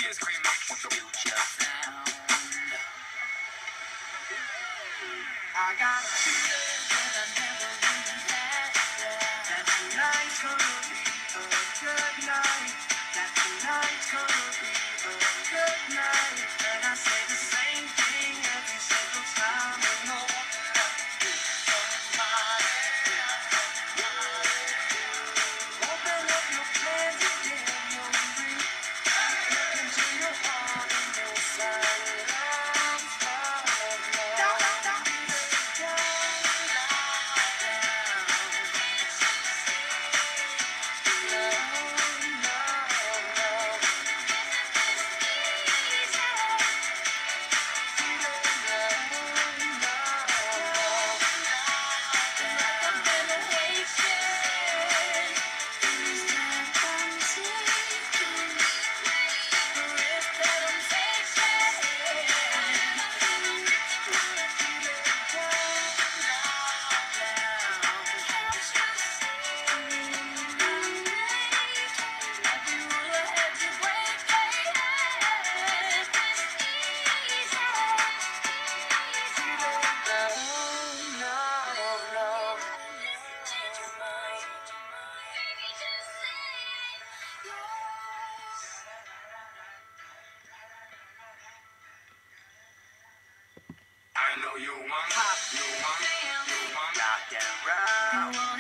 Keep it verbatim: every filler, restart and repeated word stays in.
Here's remix with the future sound. I got a feeling that I never really had. That tonight's gonna be a good night. That tonight's gonna be a good night. And I say the same thing every single time. I know that somebody. Open up your plans again, you'll read. Look into your heart and you'll find love, love, love. I know you want pop, you want, you want rock and roll.